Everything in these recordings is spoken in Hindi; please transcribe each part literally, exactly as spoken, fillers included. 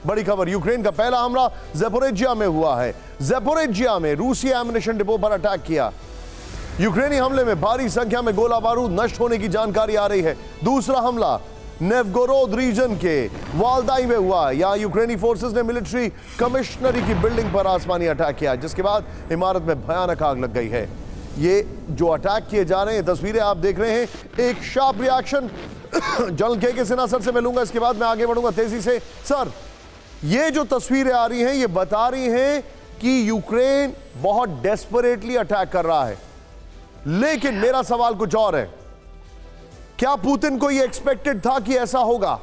बड़ी खबर, यूक्रेन का पहला हमला ज़ैपोरिज्जिया में हुआ है। ज़ैपोरिज्जिया में रूसी एम्युनिशन डिपो पर अटैक किया। यूक्रेनी हमले में भारी संख्या में गोला बारूद नष्ट होने की जानकारी आ रही है। दूसरा हमला नेवगोरोद रीजन के वाल्दाई में हुआ। यहां यूक्रेनी फोर्सेस ने मिलिट्री कमिश्नरी की बिल्डिंग पर आसमानी अटैक किया, जिसके बाद इमारत में भयानक आग लग गई है। ये जो अटैक किए जा रहे हैं, तस्वीरें आप देख रहे हैं, एक शार्प रिएक्शन जनरल के के सिन्हा सर से मिलूंगा, इसके बाद मैं आगे बढ़ूंगा तेजी से। सर, ये जो तस्वीरें आ रही हैं ये बता रही हैं कि यूक्रेन बहुत डेस्परेटली अटैक कर रहा है, लेकिन मेरा सवाल कुछ और है। क्या पुतिन को ये एक्सपेक्टेड था कि ऐसा होगा?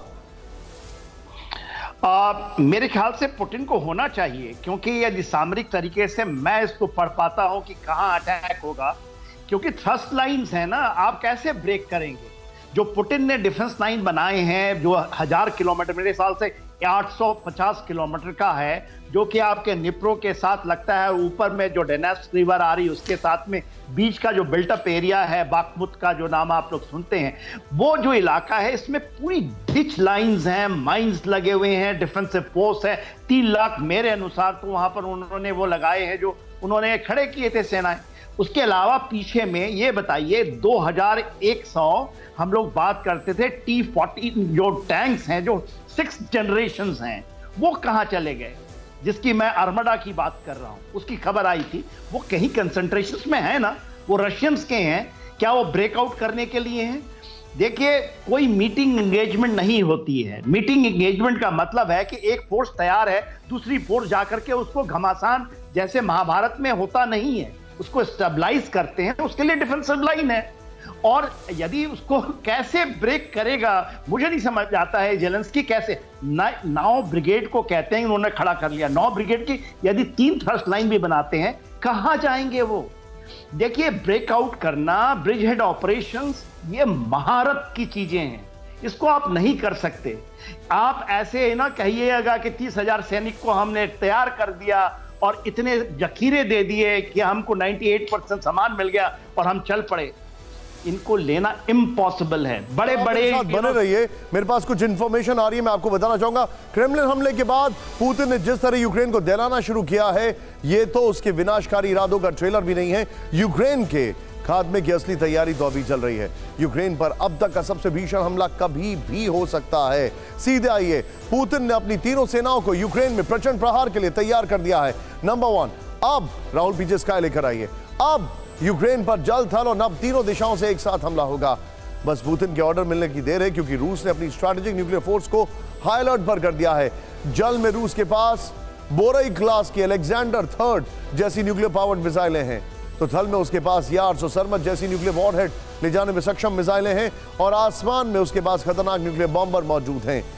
आ, मेरे ख्याल से पुतिन को होना चाहिए, क्योंकि यदि सामरिक तरीके से मैं इसको पढ़ पाता हूं कि कहां अटैक होगा, क्योंकि थ्रस्ट लाइंस है ना, आप कैसे ब्रेक करेंगे? जो पुतिन ने डिफेंस लाइन बनाए हैं जो हजार किलोमीटर, मेरे ख्याल से आठ सौ पचास किलोमीटर का है, जो कि आपके निप्रो के साथ लगता है, ऊपर में जो डेनेस्क रिवर आ रही है उसके साथ में बीच का जो बिल्टअप एरिया है, बाखमुत का जो नाम आप लोग सुनते हैं, वो जो इलाका है इसमें पूरी डिच लाइंस हैं, माइंस लगे हुए हैं, डिफेंसिव पोस्ट है। तीन लाख मेरे अनुसार तो वहां पर उन्होंने वो लगाए हैं जो उन्होंने खड़े किए थे सेनाएं। उसके अलावा पीछे में ये बताइए दो हज़ार एक सौ हम लोग बात करते थे टी फोर्टी जो टैंक्स हैं, जो सिक्स जनरेशंस हैं, वो कहां चले गए? जिसकी मैं आर्मडा की बात कर रहा हूं, उसकी खबर आई थी, वो कहीं कंसंट्रेशन में है ना, वो रशियंस के हैं, क्या वो ब्रेकआउट करने के लिए हैं? देखिए, कोई मीटिंग एंगेजमेंट नहीं होती है। मीटिंग एंगेजमेंट का मतलब है कि एक फोर्स तैयार है, दूसरी फोर्स जाकर के उसको घमासान जैसे महाभारत में होता नहीं है, उसको स्टेबलाइज करते हैं, उसके लिए डिफेंसिव लाइन है। और यदि उसको कैसे ब्रेक करेगा, मुझे नहीं समझ आता है जेलेंस्की कैसे। नौ ब्रिगेड को कहते हैं उन्होंने खड़ा कर लिया, नौ ब्रिगेड की यदि तीन थ्रस्ट लाइन भी बनाते हैं, कहां जाएंगे वो? देखिए, ब्रेकआउट करना, ब्रिज हेड ऑपरेशंस, ये महारत की चीजें हैं, इसको आप नहीं कर सकते। आप ऐसे ना कहिएगा कि तीस हजार सैनिक को हमने तैयार कर दिया और इतने जखीरे दे दिए कि हमको अट्ठानवे परसेंट सामान मिल गया और हम चल पड़े। इनको लेना इम्पॉसिबल है। बड़े बड़े बने रहिए, मेरे पास कुछ इंफॉर्मेशन आ रही है, मैं आपको बताना चाहूंगा। क्रेमलिन हमले के बाद पुतिन ने जिस तरह यूक्रेन को दहलाना शुरू किया है, ये तो उसके विनाशकारी इरादों का ट्रेलर भी नहीं है। यूक्रेन के खात्मे की असली तैयारी तो अभी चल रही है। यूक्रेन पर अब तक का सबसे भीषण हमला कभी भी हो सकता है। सीधे आइए, पुतिन ने अपनी तीनों सेनाओं को यूक्रेन में प्रचंड प्रहार के लिए तैयार कर दिया है। नंबर वन, अब राहुल पीछे स्काई लेकर आइए, अब यूक्रेन पर जल, थल और नभ तीनों दिशाओं से एक साथ हमला होगा। बस पुतिन के ऑर्डर मिलने की देर है, क्योंकि रूस ने अपनी स्ट्रैटेजिक न्यूक्लियर फोर्स को हाई अलर्ट पर कर दिया है। जल में रूस के पास बोरई क्लास की अलेक्जेंडर थर्ड जैसी न्यूक्लियर पावर्ड मिसाइलें हैं, तो थल में उसके पास यार्स और सरमत जैसी न्यूक्लियर वॉरहेड ले जाने में सक्षम मिसाइलें हैं, और आसमान में उसके पास खतरनाक न्यूक्लियर बॉम्बर मौजूद हैं।